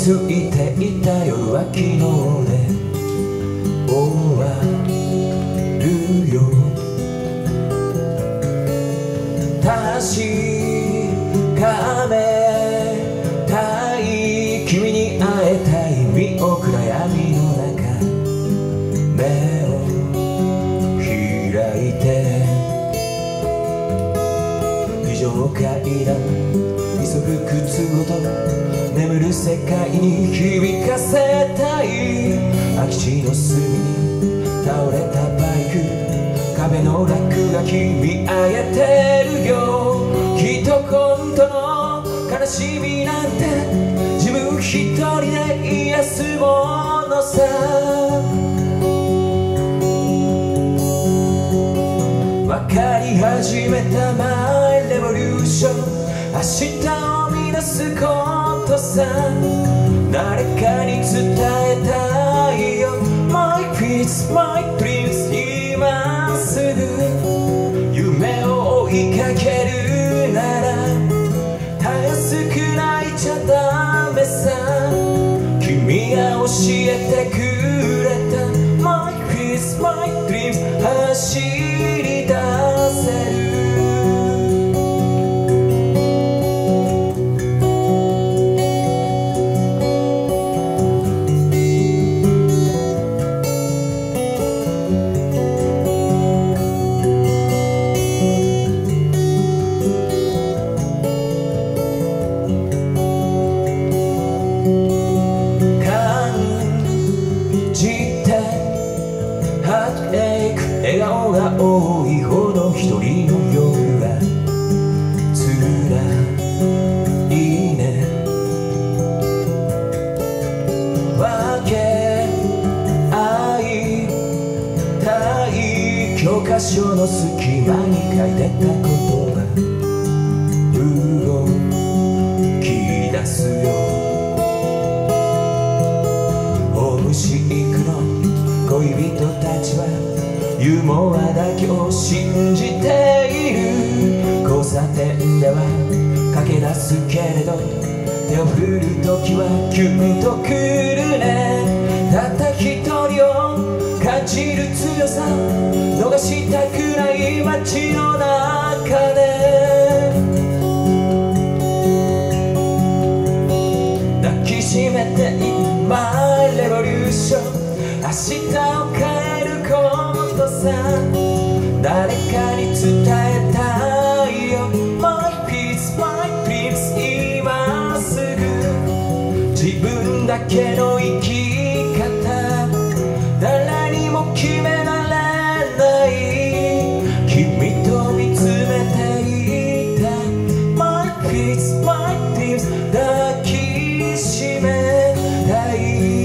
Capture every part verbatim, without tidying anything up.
ついていた夜は昨日で終わるよ。確かめたい君に会えたい身を暗闇の中目を開いて非常階段急ぐ靴音眠る世界に響かせたい。空き地の隅に倒れたバイク壁の落書き見上げてるよ。きっと本当の悲しみなんて自分一人で癒すものさ。分かり始めたマイレボリューション明日を見出すことさ。誰かに伝えたいよ My peace, my dreams 今すぐ夢を追いかけるならたやすく泣いちゃダメさ。君が教えてくれた My peace, my dreams 走り出せる。笑顔が多いほど一人の夜が辛いね。分け合いたい教科書の隙間に書いてた言葉動き出すよ。ホームシークの恋人たちはユーモアだけを信じている。交差点では駆け出すけれど手を振る時はキュンとくるね。たった一人を感じる強さ逃したくない街の中で抱きしめて今レボリューション明日を変えることさ。誰かに伝えたいよ My peace, my dreams 今すぐ自分だけの生き方誰にも決められない。君と見つめていた My peace, my dreams 抱きしめたい。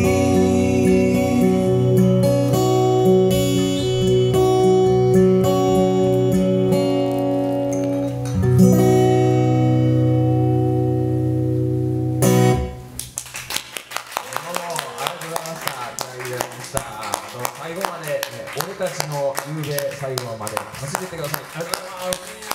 最後まで、ね、俺たちの夕べ最後まで走ってってください。ありがとうございます。